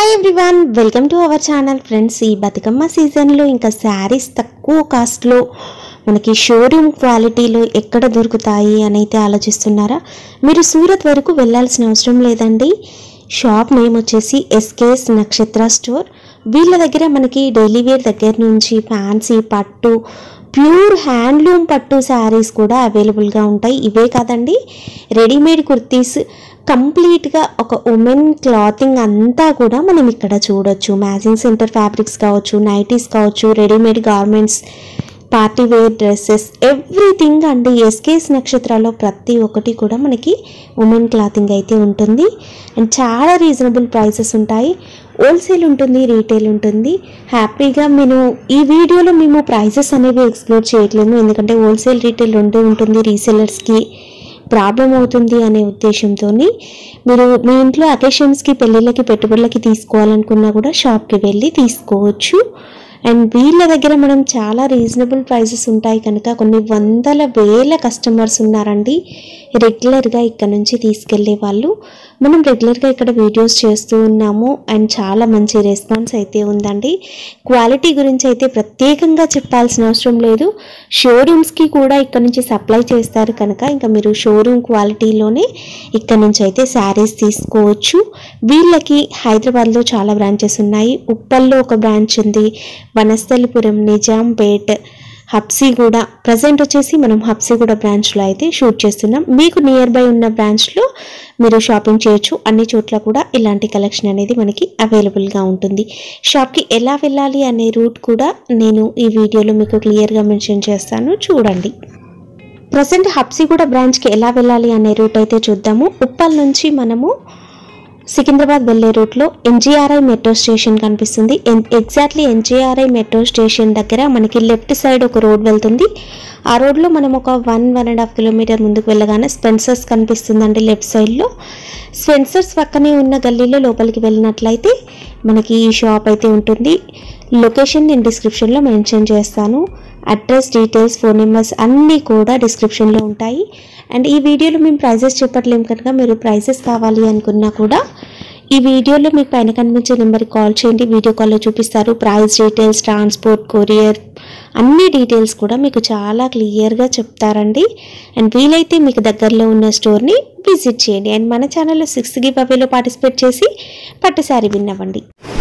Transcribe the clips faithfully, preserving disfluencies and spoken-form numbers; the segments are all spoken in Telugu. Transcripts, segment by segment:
Hi everyone, welcome to our channel. Friends, ఈ బతుకమ్మ సీజన్లో ఇంకా శారీస్ తక్కువ కాస్ట్లో మనకి షోరూమ్ క్వాలిటీలో ఎక్కడ దొరుకుతాయి అని అయితే ఆలోచిస్తున్నారా? మీరు సూరత్ వరకు వెళ్ళాల్సిన అవసరం లేదండి. షాప్ నేమ్ వచ్చేసి ఎస్కేఎస్ నక్షత్ర స్టోర్. వీళ్ళ దగ్గర మనకి డైలీ వేర్ దగ్గర నుంచి ఫ్యాన్సీ పట్టు, ప్యూర్ హ్యాండ్లూమ్ పట్టు శారీస్ కూడా అవైలబుల్గా ఉంటాయి. ఇవే కాదండి, రెడీమేడ్ కుర్తీస్ కంప్లీట్గా ఒక ఉమెన్ క్లాతింగ్ అంతా కూడా మనం ఇక్కడ చూడొచ్చు. మ్యాచింగ్ సెంటర్ ఫ్యాబ్రిక్స్ కావచ్చు, నైటీస్ కావచ్చు, readymade garments, party wear dresses, everything అండి. ఎస్కేఎస్ నక్షత్రాలో ప్రతి ఒక్కటి కూడా మనకి ఉమెన్ క్లాతింగ్ అయితే ఉంటుంది. అండ్ చాలా రీజనబుల్ ప్రైసెస్ ఉంటాయి. హోల్సేల్ ఉంటుంది, రీటైల్ ఉంటుంది. హ్యాపీగా నేను ఈ వీడియోలో మేము ప్రైసెస్ అనేవి ఎక్స్ప్లోర్ చేయట్లేము, ఎందుకంటే హోల్సేల్ రీటైల్ రెండూ ఉంటుంది. రీసెలర్స్కి ప్రాబ్లం అవుతుంది అనే ఉద్దేశంతో మీరు మీ ఇంట్లో అకేషన్స్కి, పెళ్ళిళ్ళకి, పెట్టుబడులకి తీసుకోవాలనుకున్నా కూడా షాప్కి వెళ్ళి తీసుకోవచ్చు. అండ్ వీళ్ళ దగ్గర మనం చాలా రీజనబుల్ ప్రైసెస్ ఉంటాయి కనుక కొన్ని వందల వేల కస్టమర్స్ ఉన్నారండి రెగ్యులర్గా ఇక్కడ నుంచి తీసుకెళ్లే వాళ్ళు. మనం రెగ్యులర్గా ఇక్కడ వీడియోస్ చేస్తూ ఉన్నాము అండ్ చాలా మంచి రెస్పాన్స్ అయితే ఉందండి. క్వాలిటీ గురించి అయితే ప్రత్యేకంగా చెప్పాల్సిన అవసరం లేదు. షోరూమ్స్కి కూడా ఇక్కడ నుంచి సప్లై చేస్తారు కనుక ఇంకా మీరు షోరూమ్ క్వాలిటీలోనే ఇక్కడ నుంచి అయితే శారీస్ తీసుకోవచ్చు. వీళ్ళకి హైదరాబాద్లో చాలా బ్రాంచెస్ ఉన్నాయి. ఉప్పల్లో ఒక బ్రాంచ్ ఉంది, వనస్థలిపురం, నిజాంపేట్, హబ్సిగూడ. ప్రజెంట్ వచ్చేసి మనం హబ్సిగూడ బ్రాంచ్లో అయితే షూట్ చేస్తున్నాం. మీకు నియర్ బై ఉన్న బ్రాంచ్లో మీరు షాపింగ్ చేయొచ్చు. అన్ని చోట్ల కూడా ఇలాంటి కలెక్షన్ అనేది మనకి అవైలబుల్గా ఉంటుంది. షాప్కి ఎలా వెళ్ళాలి అనే రూట్ కూడా నేను ఈ వీడియోలో మీకు క్లియర్గా మెన్షన్ చేస్తాను, చూడండి. ప్రజెంట్ హబ్సిగూడ బ్రాంచ్కి ఎలా వెళ్ళాలి అనే రూట్ అయితే చూద్దాము. ఉప్పల్ నుంచి మనము సికింద్రాబాద్ వెళ్ళే రూట్లో ఎన్జీఆర్ఐ మెట్రో స్టేషన్ కనిపిస్తుంది. ఎగ్జాక్ట్లీ ఎన్జీఆర్ఐ మెట్రో స్టేషన్ దగ్గర మనకి లెఫ్ట్ సైడ్ ఒక రోడ్ వెళ్తుంది. ఆ రోడ్లో మనం ఒక one one and half kilometre ముందుకు వెళ్ళగానే స్పెన్సర్స్ కనిపిస్తుందండి లెఫ్ట్ సైడ్లో. స్పెన్సర్స్ పక్కనే ఉన్న గల్లీలో లోపలికి వెళ్ళినట్లయితే మనకి ఈ షాప్ అయితే ఉంటుంది. లొకేషన్ నేను డిస్క్రిప్షన్లో మెన్షన్ చేస్తాను. అడ్రస్, డీటెయిల్స్, ఫోన్ నెంబర్స్ అన్నీ కూడా డిస్క్రిప్షన్లో ఉంటాయి. అండ్ ఈ వీడియోలో మేము ప్రైజెస్ చెప్పట్లేము కనుక మీరు ప్రైజెస్ కావాలి అనుకున్నా కూడా ఈ వీడియోలో మీకు పైన కనిపించే నెంబర్కి కాల్ చేయండి. వీడియో కాల్లో చూపిస్తారు. ప్రైస్ డీటెయిల్స్, ట్రాన్స్పోర్ట్, కొరియర్ అన్ని డీటెయిల్స్ కూడా మీకు చాలా క్లియర్గా చెప్తారండి. అండ్ వీలైతే మీకు దగ్గరలో ఉన్న స్టోర్ని విజిట్ చేయండి. అండ్ మన ఛానల్లో సిక్స్త్ గివ్ అవేలో పార్టిసిపేట్ చేసి పట్టు శారీ విన్ అవ్వండి.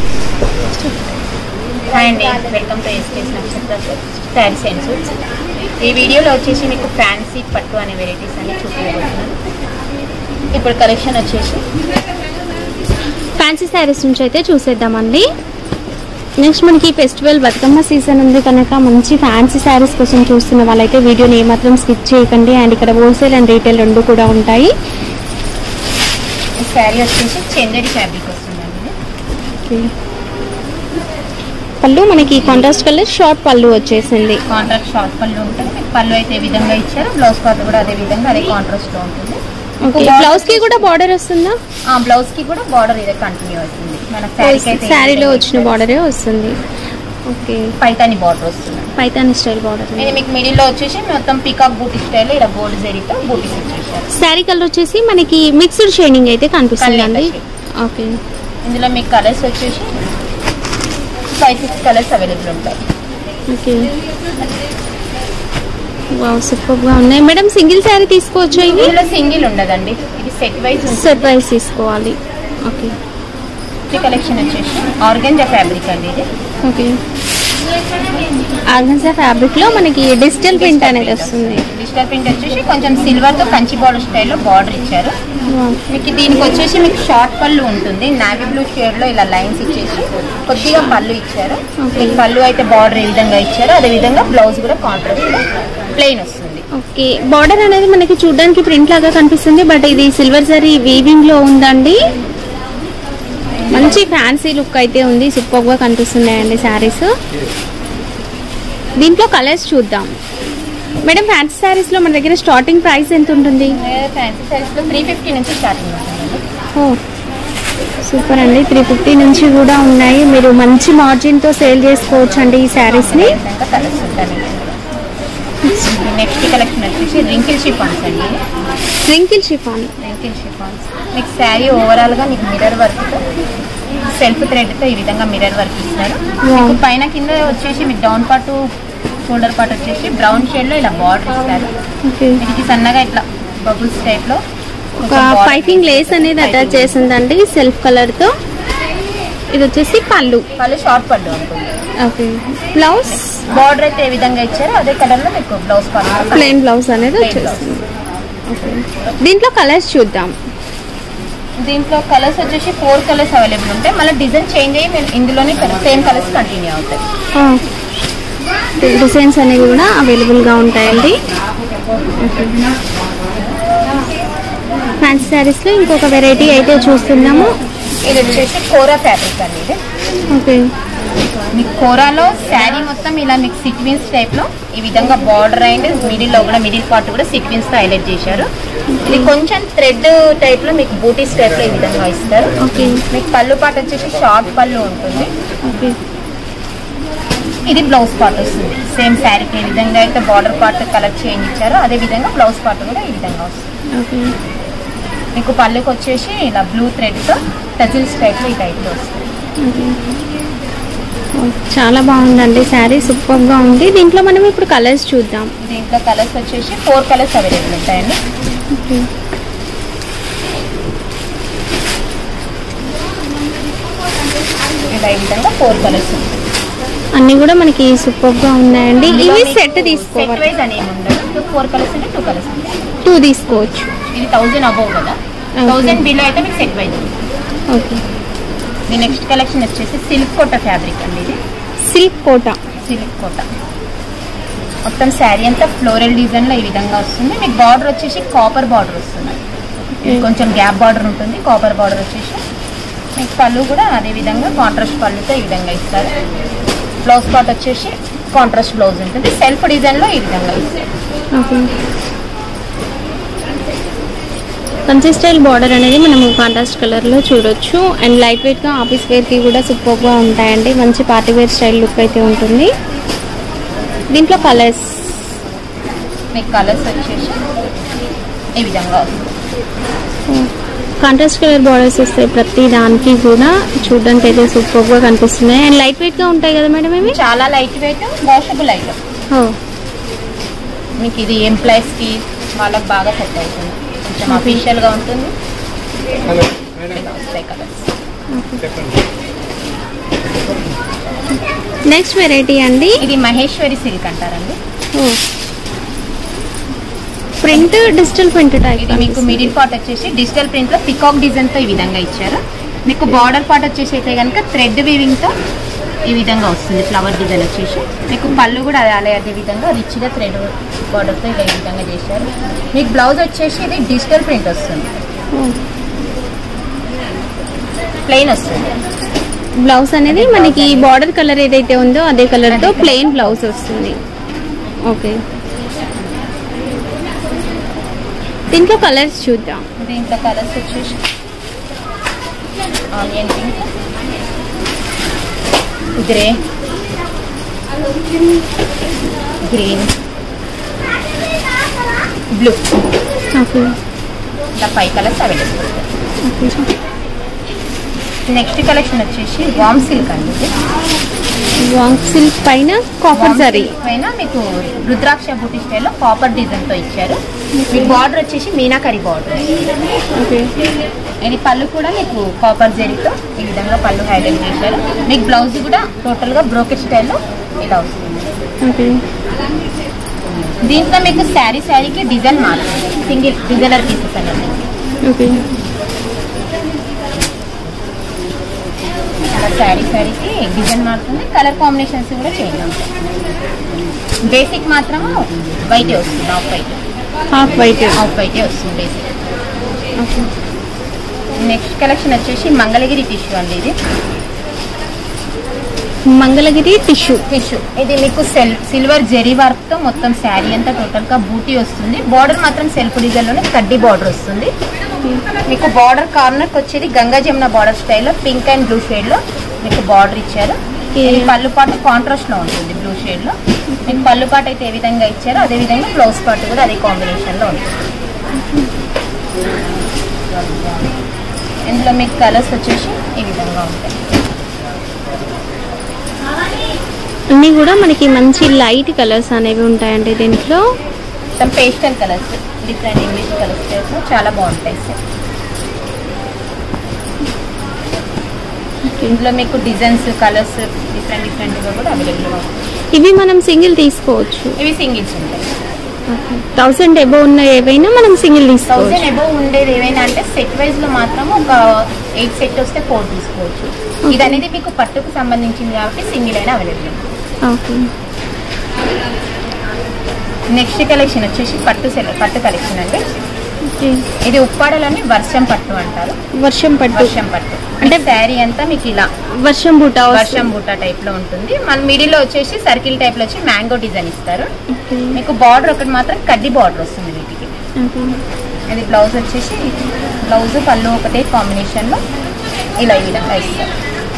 హాయ్ అండి, welcome to SKS Nakshatra sarees and suits. ఈ వీడియోలో వచ్చేసి మీకు ఫ్యాన్సీ పట్టు అనే వెరైటీస్ అన్ని చూపించబోతున్నాను. ఇప్పుడు కలెక్షన్ వచ్చేసి ఫ్యాన్సీ శారీస్ నుంచి అయితే చూసేద్దామండి. నెక్స్ట్ మనకి ఫెస్టివల్ బతుకమ్మ సీజన్ ఉంది కనుక మంచి ఫ్యాన్సీ శారీస్ కోసం చూస్తున్న వాళ్ళైతే వీడియోని ఏమాత్రం స్కిప్ చేయకండి. అండ్ ఇక్కడ హోల్సేల్ అండ్ రీటైల్ రెండు కూడా ఉంటాయి. ఈ శారీ వచ్చేసి చందేరి ఫ్యాబ్రిక్ వస్తుందండి. ఓకే, పళ్ళు మనకి కాంట్రాస్ట్ కలర్ షార్ట్ పళ్ళు వచ్చేసింది. కాంట్రాస్ట్ షార్ట్ పళ్ళు ఉంటుంది. పళ్ళు అయితే ఈ విధంగా ఇచ్చారు. బ్లౌజ్ పార్ట్ కూడా అదే విధంగా అదే కాంట్రాస్ట్ లో ఉంటుంది. బ్లౌజ్ కి కూడా బార్డర్ వస్తుందా? ఆ బ్లౌజ్ కి కూడా బార్డర్ ఇదే కంటిన్యూ అవుతుంది. మన శారీలో వచ్చిన బార్డరే వస్తుంది. ఓకే, పైతాని బార్డర్ వస్తుంది. Paithani style border. ఇది మీకు మిడిల్ లో వచ్చేసి మొత్తం పీకాక్ బూటీ స్టైల్ ఇలా గోల్డ్ జరీతో బూటీస్ వచ్చేసారు. శారీ కలర్ వచ్చేసి మనకి మిక్స్డ్ షేడింగ్ అయితే కనిపిస్తుంది. ఓకే, ఇందులో మీకు కలర్స్ వచ్చేసి ఫైవ్ సిక్స్ కలర్స్ అవైలబుల్ ఉంటాయి. ఓకే, వావ్, సూపర్గా ఉన్నాయి మేడం. సింగిల్ శారీ తీసుకోవచ్చు? ఇందులో సింగిల్ ఉండదండి, ఇది సెట్ వైజ్ సెట్ వైజ్ తీసుకోవాలి. ఓకే, ఈ కలెక్షన్ వచ్చేసి ఆర్గంజా ఫ్యాబ్రిక్ అండి. ఇది ఓకే, ఆర్గంజా ఫ్యాబ్రిక్ లో మనకి డిజిటల్ ప్రింట్ అనేది వస్తుంది. డిజిటల్ ప్రింట్ వచ్చేసి కొంచెం సిల్వర్ తో కంచి బార్డర్ స్టైల్లో బార్డర్ ఇచ్చారు. మీకు దీనికి వచ్చేసి మీకు షార్ట్ పళ్ళు ఉంటుంది. నావీ బ్లూ షేడ్ లో ఇలా లైన్స్ ఇచ్చేసి కొద్దిగా పళ్ళు ఇచ్చారు. పళ్ళు అయితే బార్డర్ ఏ విధంగా ఇచ్చారు అదే విధంగా బ్లౌజ్ కూడా కాంట్రాస్ట్ ప్లెయిన్ వస్తుంది. ఓకే, బార్డర్ అనేది మనకి చూడడానికి ప్రింట్ లాగా కనిపిస్తుంది, బట్ ఇది సిల్వర్ జరీ వీవింగ్ లో ఉందండి. మంచి ఫ్యాన్సీ లుక్ అయితే ఉంది. సూపర్ గా కనిపిస్తున్నాయండి శారీస్. దీంట్లో కలర్స్ చూద్దాం మేడం. ఫ్యాన్సీ శారీస్ లో మన దగ్గర స్టార్టింగ్ ప్రైస్ ఎంత ఉంటుంది? ఫ్యాన్సీ శారీస్ లో త్రీ ఫిఫ్టీ నుంచి స్టార్టింగ్ ఉంటుంది. ఓ సూపర్ అండి, త్రీ ఫిఫ్టీ నుంచి కూడా ఉన్నాయి. మీరు మంచి మార్జిన్ తో సేల్ చేసుకోవచ్చు అండి ఈ శారీస్ ని. కలర్స్ ఉంటాయి. నెక్స్ట్ కలెక్షన్ వచ్చేసి రింకిల్ షిఫాన్స్ అండి. రింకిల్ షిఫాన్ రింకిల్ షిఫాన్స్ మీకు శారీ ఓవరాల్ గా మీకు మిర్రర్ వర్క్ సెల్ఫ్ థ్రెడ్ తో ఈ విధంగా మిర్రర్ వర్క్ ఇస్తారు. మీకు పైన కింద వచ్చేసి మీకు డౌన్ పార్ట్ షోల్డర్ పార్ట్ వచ్చేసి బ్రౌన్ షేడ్ లో ఇలా బార్డర్ ఇస్తారు. ఇది సన్నగా ఇట్లా బబుల్స్ టైప్ లో ఒక పైపింగ్ లేస్ అనేది అటాచ్ చేసిందండి సెల్ఫ్ కలర్ తో. ఇది వచ్చేసి పళ్ళు పళ్ళు షార్ట్ పళ్ళు ఉంటుంది. ఓకే. బ్లౌజ్ బార్డర్ అయితే ఏ విధంగా ఇచ్చారో అదే కలర్ లో మీకు బ్లౌజ్ పార్ట్ ప్లెయిన్ బ్లౌజ్ అనేది వచ్చేస్తుంది. ఓకే. దీంట్లో కలర్స్ చూద్దాం. దీంట్లో కలర్స్ వచ్చేసి ఫోర్ కలర్స్ అవైలబుల్ ఉంటాయి. మళ్ళీ డిజైన్ చేంజ్ అయ్యి మేము ఇందులోనే సేమ్ కలర్స్ కంటిన్యూ అవుతాయి. డిజైన్స్ అనేవి కూడా అవైలబుల్ గా ఉంటాయండి. ఫ్యాన్సీ శారీస్ లో ఇంకొక వెరైటీ అయితే చూస్తున్నాము. ఇది వచ్చేసి కోరా ఫ్యాబ్రిక్ అండి. ఇది ఓకే. మీకు కోరాలో శారీ మొత్తం ఇలా మీకు సీక్వెన్స్ టైప్ లో ఈ విధంగా బార్డర్ అండ్ మిడిల్ లో కూడా మిడిల్ పార్ట్ కూడా సీక్వెన్స్ తో హైలైట్ చేశారు. ఇది కొంచెం థ్రెడ్ టైప్ లో మీకు బూటీస్ టైప్ లో ఈ విధంగా ఇస్తారు. ఓకే. మీకు పళ్ళు పార్ట్ వచ్చేసి షార్ట్ పళ్ళు ఉంటుంది. ఓకే. ఇది బ్లౌజ్ పార్ట్ వస్తుంది. సేమ్ శారీకి ఏ విధంగా అయితే బార్డర్ పార్ట్ కలర్ చేంజ్ ఇచ్చారో అదే విధంగా బ్లౌజ్ పార్ట్ కూడా ఈ విధంగా వస్తుంది. ఓకే. మీకు పళ్ళుకి వచ్చేసి ఇలా బ్లూ థ్రెడ్ తో టజిల్స్ టైప్ లో ఈ టైప్ లో వస్తుంది. చాలా బాగుందండి శారీ, సూపర్ గా ఉంది. దీంట్లో మనం ఇప్పుడు కలర్స్ చూద్దాం. దీంట్లో కలర్స్ వచ్చేసి ఫోర్ కలర్స్ అవైలబుల్ ఉంటాయండి. ఇలా ఈ విధంగా ఫోర్ కలర్స్ అన్ని కూడా మనకి సూపర్ గా ఉన్నాయండి. ఇవి సెట్ తీసుకోవాలి. సెట్ వైజ్ అని ఏమి ఉండదు. ఫోర్ కలర్స్ అంటే టూ కలర్స్ టూ తీసుకోవచ్చు. ఇది థౌసండ్ అబౌవ్ కదా, థౌసండ్ బిలో అయితే మీకు సెట్ వైజ్. ఓకే. మీ నెక్స్ట్ కలెక్షన్ వచ్చేసి సిల్క్ కోట ఫ్యాబ్రిక్ అండి. ఇది సిల్క్ కోట సిల్క్ కోట మొత్తం శారీ అంతా ఫ్లోరల్ డిజైన్ లో ఈ విధంగా వస్తుంది. మీకు బార్డర్ వచ్చేసి కాపర్ బార్డర్ వస్తుంది. కొంచెం గ్యాప్ బార్డర్ ఉంటుంది. కాపర్ బార్డర్ వచ్చేసి మీకు పళ్ళు కూడా అదే విధంగా కాంట్రాస్ట్ పళ్ళుతో ఈ విధంగా ఇస్తారు. బ్లౌజ్ పార్ట్ వచ్చేసి కాంట్రాస్ట్ బ్లౌజ్ ఉంటుంది. సెల్ఫ్ డిజైన్ లో ఈ విధంగా ఇస్తారు. ఓకే. కంచి స్టైల్ బార్డర్ అనేది మనము కాంట్రాస్ట్ కలర్ లో చూడొచ్చు. అండ్ లైట్ వెయిట్ గా ఆఫీస్ వేర్ కి కూడా సూపర్ గా ఉంటాయండి. మంచి పార్టీ వేర్ స్టైల్ లుక్ అయితే ఉంటుంది. దీంట్లో కలర్స్ మీకు కలర్స్ వచ్చేసి ఈ విధంగా వస్తుంది. కాంట్రాస్ట్ కలర్ బార్డర్స్ వస్తాయి ప్రతి దానికి కూడా. చూడడానికి అయితే సూపర్ గా కనిపిస్తున్నాయి. అండ్ లైట్ వెయిట్ గా ఉంటాయి కదా మేడం ఇవి. చాలా లైట్ వెయిట్ వాషబుల్ ఐటమ్. మీకు ఇది ఎంప్లాయీస్ కి వాళ్ళకి బాగా సెట్ అవుతుంది. కొంచెం అఫీషియల్ గా ఉంటుంది. నెక్స్ట్ వెరైటీ అండి. ఇది మహేశ్వరి సిల్క్ అంటారండి. Print digital print type. ఇది మీకు మిడిల్ పార్ట్ వచ్చేసి డిజిటల్ ప్రింట్ లో పికాక్ డిజైన్ తో ఈ విధంగా ఇచ్చారు. మీకు బార్డర్ పార్ట్ వచ్చేసి అయితే కనుక థ్రెడ్ వీవింగ్ తో ఈ విధంగా వస్తుంది. ఫ్లవర్ డిజైన్ వచ్చేసి మీకు పళ్ళు కూడా అదే అదే విధంగా రిచ్ గా థ్రెడ్ బార్డర్ తో ఇలా ఈ విధంగా చేశారు. మీకు బ్లౌజ్ వచ్చేసి ఇది డిజిటల్ ప్రింట్ వస్తుంది. ప్లెయిన్ వస్తుంది. బ్లౌజ్ అనేది మనకి బార్డర్ కలర్ ఏదైతే ఉందో అదే కలర్ తో ప్లెయిన్ బ్లౌజ్ వస్తుంది. ఓకే. దీంట్లో కలర్స్ చూద్దాం. దీంట్లో కలర్స్ వచ్చేసి onion pink, grey, green, blue. Okay. ఇలా five colours available. Okay. Next collection వచ్చేసి వామ్ సిల్క్ అండి. వామ్ సిల్క్ పైన కాపర్ జరీ పైన మీకు రుద్రాక్ష బూటీ స్టైల్లో కాపర్ డిజైన్ తో ఇచ్చారు. మీ బార్డర్ వచ్చేసి మీనాకరి బార్డర్. ఓకే. ఇది పళ్ళు కూడా మీకు కాపర్ జరీతో ఈ విధంగా పళ్ళు హైలైట్ చేశారు. మీకు బ్లౌజ్ కూడా టోటల్ గా బ్రోకెట్ స్టైల్లో ఇలా వస్తుంది. ఓకే. దీంట్లో మీకు శారీ శారీకి డిజైన్ మారుతుంది. సింగిల్ డిజైనర్ పీసెస్ అన్నది. ఓకే. శారీ శారీకి డిజైన్ మారుతుంది. కలర్ కాంబినేషన్స్ కూడా చేంజ్ అవుతాయి. బేసిక్ మాత్రం వైట్ వస్తుంది. Off white half white off white వస్తుంది బేసిక్. ఓకే. నెక్స్ట్ కలెక్షన్ వచ్చేసి మంగళగిరి టిష్యూ అండి. ఇది మంగళగిరి టిష్యూ టిష్యూ ఇది మీకు సెల్ సిల్వర్ జెరీ వర్క్ తో మొత్తం శారీ అంతా టోటల్ గా బూటీ వస్తుంది. బార్డర్ మాత్రం సెల్ఫ్ డిజైన్ లోనే కడ్డీ బార్డర్ వస్తుంది. మీకు బార్డర్ కార్నర్ వచ్చేది గంగా జమున బార్డర్ స్టైల్లో పింక్ అండ్ బ్లూ షేడ్ లో మీకు బార్డర్ ఇచ్చారు. పళ్ళు పాటు కాంట్రాస్ట్ లో ఉంటుంది బ్లూ షేడ్ లో. మీకు పళ్ళు పాటు అయితే ఏ విధంగా ఇచ్చారో అదే విధంగా బ్లౌజ్ పాటు కూడా అదే కాంబినేషన్ లో ఉంటుంది. ఇందులో మీకు కలర్స్ వచ్చేసి ఈ విధంగా విధంగా ఉంటాయి. అన్నీ కూడా మనకి మంచి లైట్ కలర్స్ అనేవి ఉంటాయండి దీంట్లో. మొత్తం pastel colours, different English colours చాలా బాగుంటాయి సార్. ఇందులో మీకు డిజైన్స్ కలర్స్ డిఫరెంట్ డిఫరెంట్గా కూడా అవైలబుల్గా ఉంటాయి. ఇవి మనం సింగిల్ తీసుకోవచ్చు. ఇవి సింగిల్స్ ఉంటాయి. థౌసండ్ అబోవ్ ఉన్న ఏవైనా మనం సింగిల్ తీసుకోవచ్చు. థౌసండ్ అబోవ్ ఉండేది ఏవైనా అంటే సెట్ వైజ్ లో మాత్రం ఒక ఎయిట్ సెట్ వస్తే ఫోర్ తీసుకోవచ్చు. ఇది అనేది మీకు పట్టుకు సంబంధించింది కాబట్టి సింగిల్ అయినా అవైలబుల్. ఓకే. నెక్స్ట్ కలెక్షన్ వచ్చేసి పట్టు సెల్ పట్టు కలెక్షన్ అండి. ఇది ఉప్పాడలోని వర్షం పట్టు అంటారు. వర్షం పట్టు వర్షం పట్టు అంటే శారీ అంతా మీకు ఇలా వర్షం బూట వర్షం బూట టైప్ లో ఉంటుంది. మన మిడిల్ లో వచ్చేసి సర్కిల్ టైప్ లో వచ్చి మ్యాంగో డిజైన్ ఇస్తారు. మీకు బార్డర్ ఒకటి మాత్రం కడ్డీ బార్డర్ వస్తుంది వీటికి. అది బ్లౌజ్ వచ్చేసి బ్లౌజ్ పళ్ళు ఒకటే కాంబినేషన్ లో ఇలా ఈ విధంగా ఇస్తారు.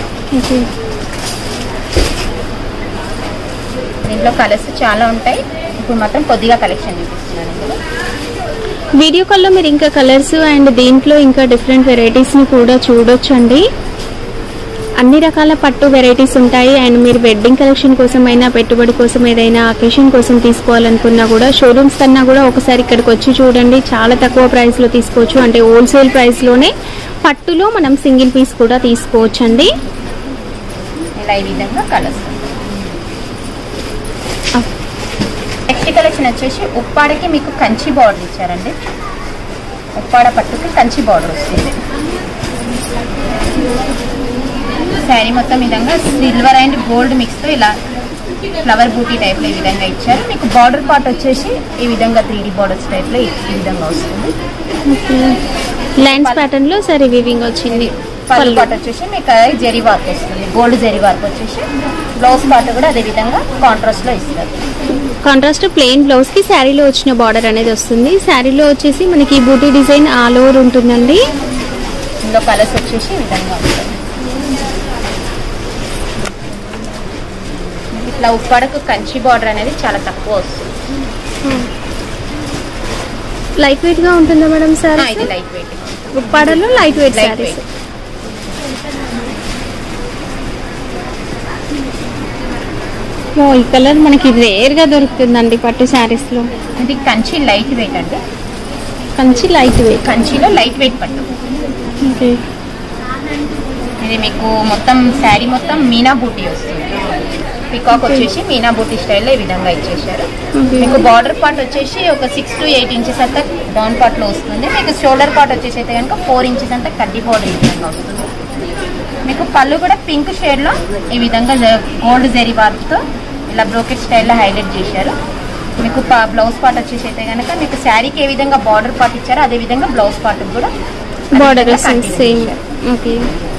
దీంట్లో కలర్స్ చాలా ఉంటాయి. ఇప్పుడు మాత్రం కొద్దిగా కలెక్షన్ చూపిస్తున్నాను. వీడియో కాల్లో మీరు ఇంకా కలర్స్ అండ్ దీంట్లో ఇంకా డిఫరెంట్ వెరైటీస్ని కూడా చూడొచ్చండి. అన్ని రకాల పట్టు వెరైటీస్ ఉంటాయి. అండ్ మీరు వెడ్డింగ్ కలెక్షన్ కోసం అయినా పెట్టుబడి కోసం ఏదైనా అకేషన్ కోసం తీసుకోవాలనుకున్నా కూడా షోరూమ్స్ కన్నా కూడా ఒకసారి ఇక్కడికి వచ్చి చూడండి. చాలా తక్కువ ప్రైస్లో తీసుకోవచ్చు. అంటే హోల్సేల్ ప్రైస్లోనే పట్టులో మనం సింగిల్ పీస్ కూడా తీసుకోవచ్చు అండి. ఇలా ఈ విధంగా కలర్స్. నెక్స్ట్ కలెక్షన్ వచ్చేసి ఉప్పాడకి మీకు కంచి బార్డర్ ఇచ్చారండి. ఉప్పాడ పట్టుకి కంచి బార్డర్ వస్తుంది. శారీ మొత్తం విధంగా సిల్వర్ అండ్ గోల్డ్ మిక్స్ తో ఇలా ఫ్లవర్ బూటీ టైప్ లో ఈ విధంగా ఇచ్చారు. మీకు బార్డర్ పార్ట్ వచ్చేసి ఈ విధంగా త్రీ డి బార్డర్స్ టైప్ లో ఈ విధంగా వస్తుంది. లైన్స్ ప్యాటర్న్ లో సరే వీవింగ్ వచ్చింది. పళ్ళు పార్ట్ వచ్చేసి మీకు జరీ వర్క్ వస్తుంది. గోల్డ్ జరీ వర్క్ వచ్చేసి బ్లౌజ్ పార్ట్ కూడా అదే విధంగా కాంట్రాస్ట్ లో ఇస్తారు. కాంట్రాస్ట్ ప్లెయిన్ బ్లౌజ్ కి శారీలో వచ్చిన బార్డర్ అనేది వస్తుంది. శారీలో వచ్చేసి మనకి బూటీ డిజైన్ ఆల్ ఓవర్ ఉంటుందండి. ఇందులో కలర్స్ వచ్చేసి ఈ విధంగా ఉంటుంది. ఇట్లా ఉప్పాడకు కంచి బార్డర్ అనేది చాలా తక్కువ వస్తుంది. లైట్ వెయిట్ గా ఉంటుందా మేడం? సార్ ఇది లైట్ వెయిట్. ఉప్పాడలో లైట్ వెయిట్ సారీస్. ఓ ఈ కలర్ మనకి రేర్ గా దొరుకుతుందండి పట్టు శారీస్ లో. ఇది కంచి లైట్ వెయిట్ అండి. Kanchi light weight. కంచిలో లైట్ వెయిట్ పట్టు. ఓకే. ఇది మీకు మొత్తం శారీ మొత్తం మీనా బూటీ వస్తుంది. పికాక్ వచ్చేసి మీనా బూటీ స్టైల్లో ఈ విధంగా ఇచ్చేసారు. మీకు బార్డర్ పార్ట్ వచ్చేసి ఒక సిక్స్ టు ఎయిట్ ఇంచెస్ అంతా డౌన్ పార్ట్ లో వస్తుంది. మీకు షోల్డర్ పార్ట్ వచ్చేసి అయితే కనుక ఫోర్ ఇంచెస్ అంతా కడ్డీ బార్డర్ ఈ విధంగా వస్తుంది. మీకు పళ్ళు కూడా పింక్ షేడ్ లో ఈ విధంగా గోల్డ్ జరీ వర్క్ తో ఇలా బ్రోకెట్ స్టైల్లో హైలైట్ చేశారు. మీకు బ్లౌజ్ పార్ట్ వచ్చేసి అయితే కనుక మీకు శారీకి ఏ విధంగా బార్డర్ పార్ట్ ఇచ్చారో అదే విధంగా బ్లౌజ్ పార్ట్ కూడా బార్డర్ సేమ్. ఓకే.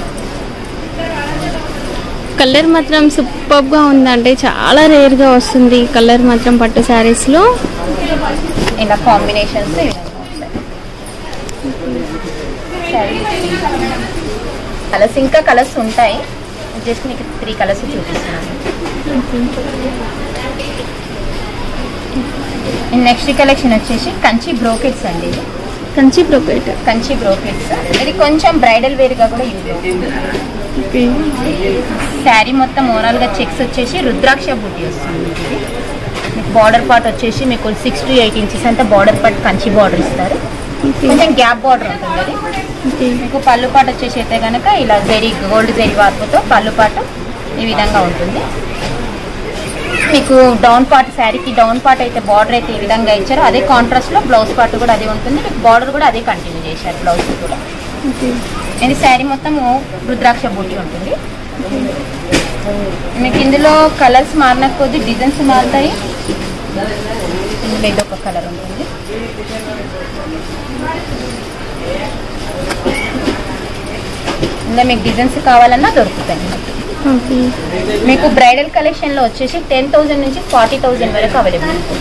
కలర్ మాత్రం సూపర్ గా ఉందండి. చాలా రేర్ గా వస్తుంది కలర్ మాత్రం పట్టు శారీస్ లో. ఇలా కాంబినేషన్స్ కలర్స్ ఇంకా కలర్స్ ఉంటాయి. జస్ట్ మీకు త్రీ కలర్స్ చూపిస్తున్నాను. నెక్స్ట్ కలెక్షన్ వచ్చేసి కంచి బ్రోకెట్స్ అండి. ఇది కంచి బ్రోకెట్. కంచి బ్రోకెట్స్ ఇది కొంచెం బ్రైడల్ వేర్ గా కూడా యూజ్ అవుతుంది. శారీ మొత్తం ఓవరాల్ గా చెక్స్ వచ్చేసి రుద్రాక్ష బూటీ వస్తుంది. మీకు బార్డర్ పార్ట్ వచ్చేసి మీకు సిక్స్ టు ఎయిట్ ఇంచెస్ అంతా బార్డర్ పార్ట్ కంచి బార్డర్ ఇస్తారు. కొంచెం గ్యాప్ బార్డర్ ఉంటుంది అది. మీకు పళ్ళు పాటు వచ్చేసి అయితే కనుక ఇలా జరీ గోల్డ్ జరీ వర్క్తో పళ్ళు పాటు ఈ విధంగా ఉంటుంది. మీకు డౌన్ పార్ట్ శారీకి డౌన్ పార్ట్ అయితే బార్డర్ అయితే ఈ విధంగా ఇచ్చారు. అదే కాంట్రాస్ట్ లో బ్లౌజ్ పార్ట్ కూడా అదే ఉంటుంది. మీకు బార్డర్ కూడా అదే కంటిన్యూ చేశారు బ్లౌజ్ కూడా. ఇది శారీ మొత్తం రుద్రాక్ష బూటీ ఉంటుంది. మీకు ఇందులో కలర్స్ మారిన కొద్ది డిజైన్స్ మారుతాయి. ఇందులో ఇది ఒక కలర్ ఉంటుంది. ఇందులో మీకు డిజైన్స్ కావాలన్నా దొరుకుతాయి. మీకు బ్రైడల్ కలెక్షన్ లో వచ్చేసి టెన్ థౌసండ్ నుంచి ఫార్టీ థౌసండ్ వరకు అవైలబుల్ ఉంటుంది.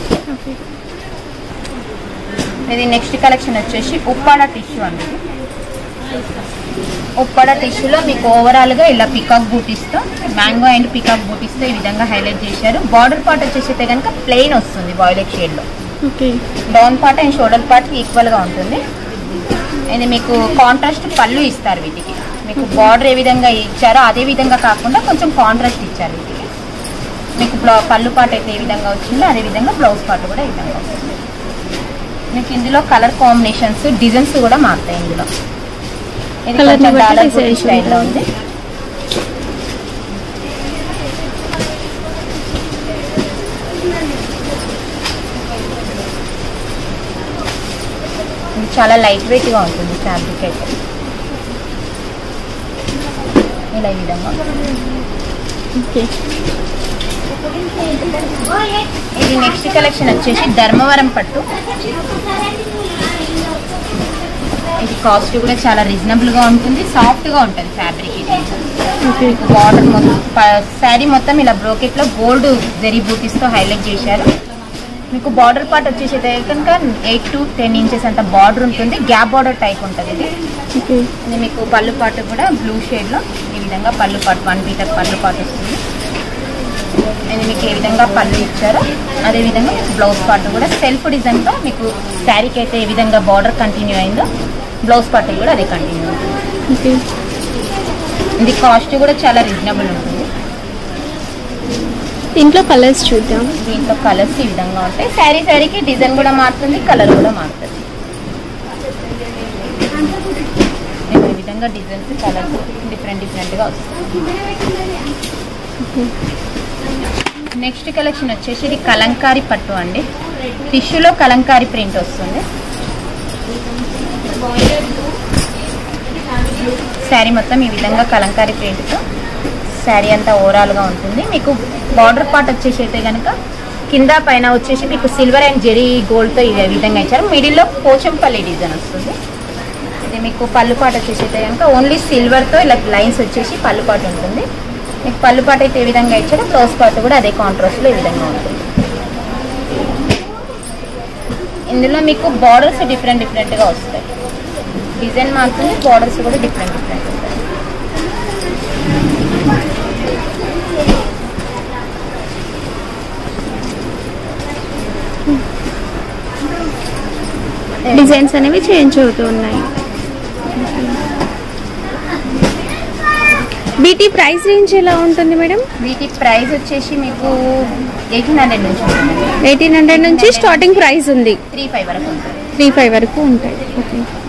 ఇది నెక్స్ట్ కలెక్షన్ వచ్చేసి ఉప్పాడ టిష్యూ అండి. ఉప్పాడ టిష్యూలో మీకు ఓవరాల్ గా ఇలా పికాక్ బూటీస్తో మ్యాంగో అండ్ పికాక్ బూటీస్తో ఈ విధంగా హైలైట్ చేశారు. బార్డర్ పార్ట్ వచ్చేసి కనుక ప్లెయిన్ వస్తుంది వాయిలెట్ షేడ్ లో. Down part and shoulder part equal గా ఉంటుంది. ఇది మీకు కాంట్రాస్ట్ పళ్ళు ఇస్తారు వీటికి. మీకు బార్డర్ ఏ విధంగా ఇచ్చారో అదే విధంగా కాకుండా కొంచెం కాంట్రాస్ట్ ఇచ్చారు ఇది. మీకు పళ్ళు పాటు అయితే ఏ విధంగా వచ్చిందో అదే విధంగా బ్లౌజ్ పాటు కూడా ఈ విధంగా వస్తుంది. మీకు ఇందులో కలర్ కాంబినేషన్స్ డిజైన్స్ కూడా మారుతాయి. ఇందులో ఇది కొంచెం డాలర్ బూటీ స్టైల్లో ఉంది. ఇది చాలా లైట్ వెయిట్ గా ఉంటుంది ఫ్యాబ్రిక్ అయితే. ఇలా ఈ విధంగా ఓకే. ఇది నెక్స్ట్ కలెక్షన్ వచ్చేసి ధర్మవరం పట్టు. ఇది కాస్ట్ కూడా చాలా రీజనబుల్ గా ఉంటుంది, సాఫ్ట్ గా ఉంటుంది ఫ్యాబ్రిక్. ఇది బార్డర్ మొత్తం శారీ మొత్తం ఇలా బ్రోకెట్ లో గోల్డ్ జరీ బూటీస్ తో హైలైట్ చేశారు. మీకు బార్డర్ పార్ట్ వచ్చేసి కనుక ఎయిట్ టు టెన్ ఇంచెస్ అంత బార్డర్ ఉంటుంది, గ్యాప్ బార్డర్ టైప్ ఉంటుంది ఇది. ఇది మీకు పళ్ళు పాటు కూడా బ్లూ షేడ్ లో ఈ విధంగా పళ్ళు పాటు వన్ మీటర్ పళ్ళు పాటు వస్తుంది. ఇది మీకు ఏ విధంగా పళ్ళు ఇచ్చారో అదే విధంగా బ్లౌజ్ పార్ట్ కూడా సెల్ఫ్ డిజైన్ తో మీకు శారీకి అయితే ఏ విధంగా బార్డర్ కంటిన్యూ అయిందో బ్లౌజ్ పార్ట్ కూడా అదే కంటిన్యూ ఉంటుంది. ఇది కాస్ట్ కూడా చాలా రీజనబుల్ ఉంటుంది. దీంట్లో కలర్స్ చూద్దాం. దీంట్లో కలర్స్ ఈ విధంగా ఉంటాయి. శారీ శారీకి డిజైన్ కూడా మారుతుంది, కలర్ కూడా మారుతుంది. ఈ విధంగా డిజైన్స్ కలర్స్ డిఫరెంట్ డిఫరెంట్ గా వస్తాయి. నెక్స్ట్ కలెక్షన్ వచ్చేసి ఇది కలంకారీ పట్టు అండి. టిష్యూలో కలంకారీ ప్రింట్ వస్తుంది. శారీ మొత్తం ఈ విధంగా కలంకారీ ప్రింట్తో శారీ అంతా ఓవరాల్గా ఉంటుంది. మీకు బార్డర్ పార్ట్ వచ్చేసి అయితే కనుక కింద పైన వచ్చేసి మీకు సిల్వర్ అండ్ జెరీ గోల్డ్తో ఈ విధంగా ఇచ్చారు. మిడిల్లో పోచంపల్లి డిజైన్ వస్తుంది. ఇది మీకు పళ్ళు పాటు వచ్చేసి అయితే కనుక ఓన్లీ సిల్వర్తో ఇలా లైన్స్ వచ్చేసి పళ్ళు పాటు ఉంటుంది. మీకు పళ్ళు పాటు అయితే ఏ విధంగా ఇచ్చారో బ్లౌజ్ పాటు కూడా అదే కాంట్రాస్ట్లో ఈ విధంగా ఉంటుంది. ఇందులో మీకు బార్డర్స్ డిఫరెంట్ డిఫరెంట్గా వస్తాయి. డిజైన్ మాత్రమే బార్డర్స్ కూడా డిఫరెంట్ డిఫరెంట్ ఉంటాయి. డిజైన్స్ అనేవి చేంజ్ అవుతూ ఉన్నాయి. వీటి ప్రైస్ రేంజ్ ఎలా ఉంటుంది మేడం? వీటి ప్రైస్ వచ్చేసి మీకు ఎయిటీన్ హండ్రెడ్ నుంచి ఎయిటీన్ హండ్రెడ్ నుంచి స్టార్టింగ్ ప్రైస్ ఉంది. త్రీ ఫైవ్ వరకు ఉంటుంది. త్రీ ఫైవ్ వరకు ఉంటాయి. ఓకే.